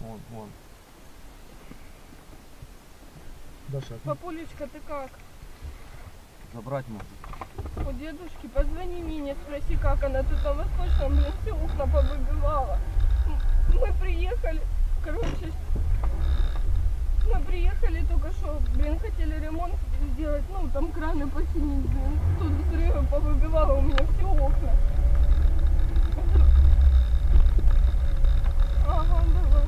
Вон. Даша, Папулечка, ты как? забрать можно. У дедушки позвони Мине, спроси, как она тут на Восточном, блин, все окна повыбивала. Мы приехали, короче, мы приехали только что, блин, хотели ремонт сделать, ну, там краны починить, блин. Тут взрывы повыбивало у меня все окна. Ага, давай.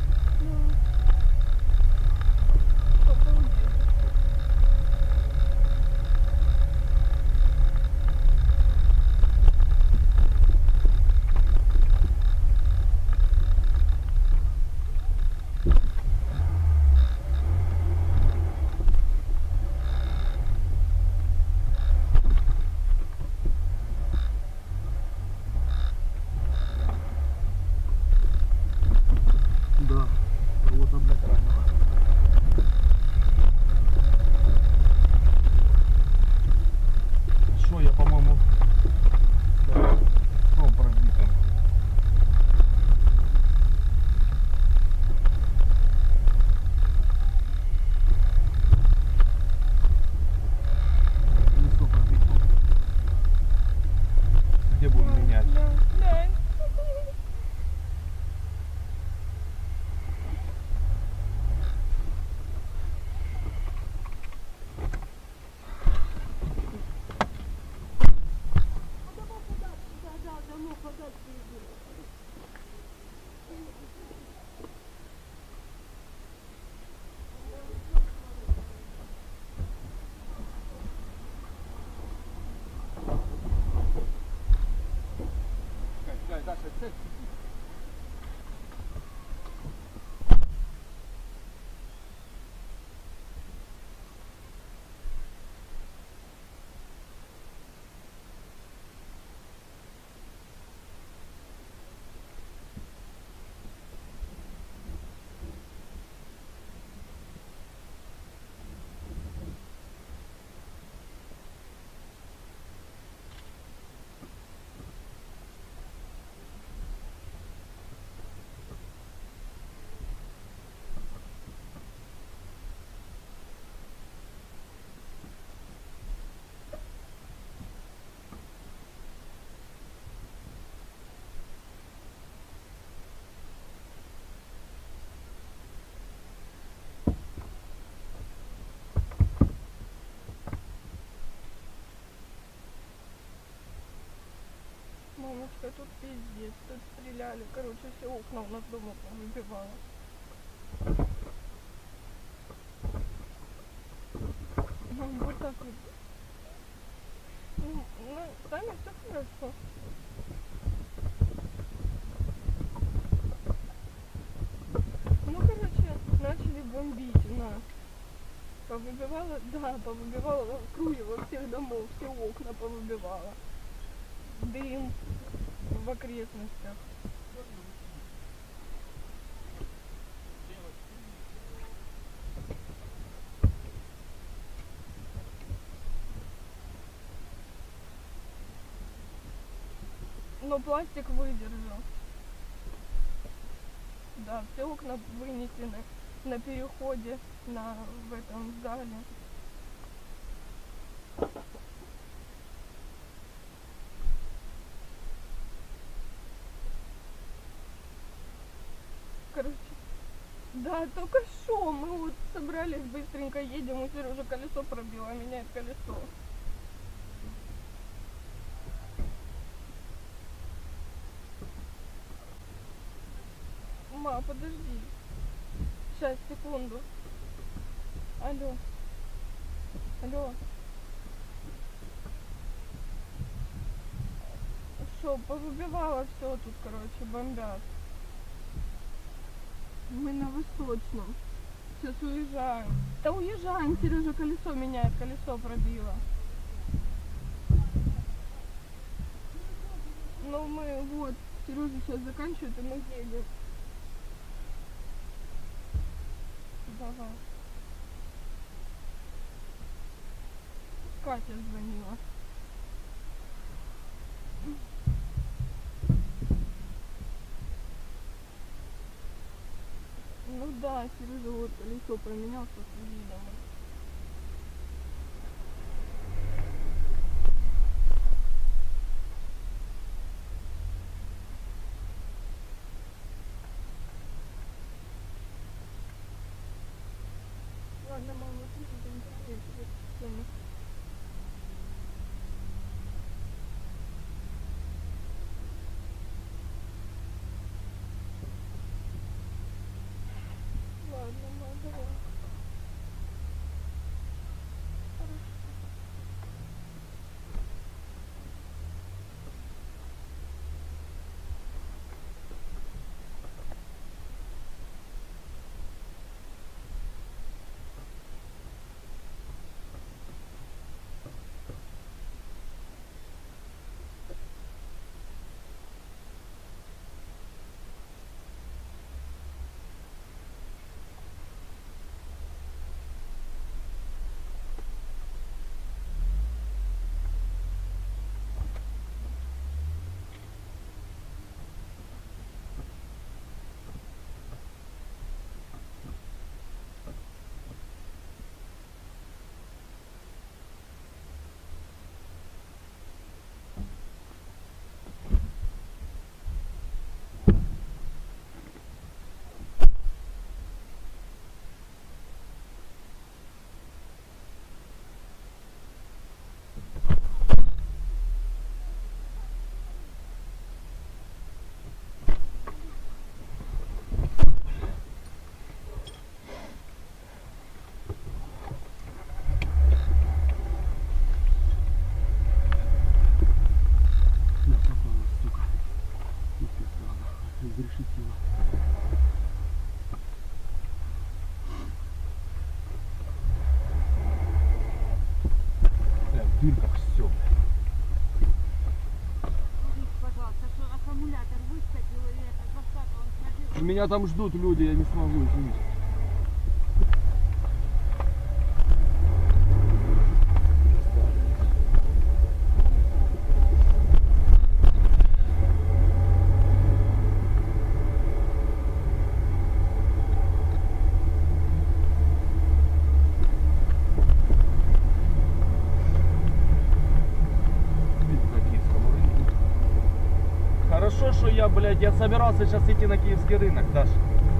Да, вот одна крана. Что я, по-моему, пробито. Колесо пробито. Где будем менять? Да. Даша, цель. Мамочка, тут пиздец, тут стреляли, короче, все окна у нас дома повыбивало. Мам, вот так вот. Ну, с нами все хорошо. Ну, короче, начали бомбить нас. Повыбивало, да, повыбивало в округе во всех домов, все окна повыбивало. Дым в окрестностях. Но пластик выдержал. Да, все окна вынесены на переходе в этом зале. Короче, да, только что мы вот собрались, быстренько едем, и теперь уже колесо пробило, меняет колесо. Ма, подожди. Сейчас, секунду. Алло. Алло. Что, повыбивало все тут, короче, бомбят. Мы на Восточном. Сейчас уезжаем. Да уезжаем, Сережа колесо меняет, колесо пробило. Но мы вот, Сережа сейчас заканчивает, и мы едем. Давай. Катя звонила. Да, Сережа вот колесо променял, что свези домой. Ладно, мама, ты же там дома. Ладно, мама, давай. Хорошо. Изрешетила. Бля, в дырках все. Скажите, пожалуйста, что аккумулятор выскочил или это застата, он пробил? Меня там ждут люди, я не смогу, извините. Хорошо, что я, блядь, я собирался сейчас идти на киевский рынок, Даш.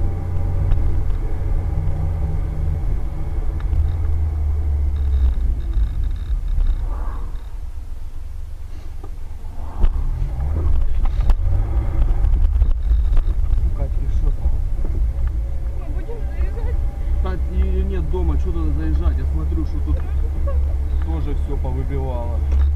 Катьки, что там? Мы будем заезжать. Кстати, ее нет дома, что туда заезжать? Я смотрю, что тут тоже все повыбивало.